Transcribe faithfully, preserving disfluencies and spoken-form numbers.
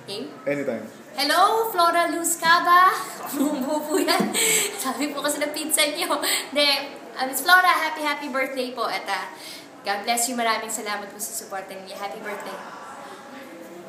Okay? Anytime. Hello, Flora Luz Caba. Bumubo po yan. Sabi po kasi na pizza niyo. Hindi, uh, Miss Flora, happy, happy birthday po. At uh, God bless you. Maraming salamat po sa support niyo. Happy birthday.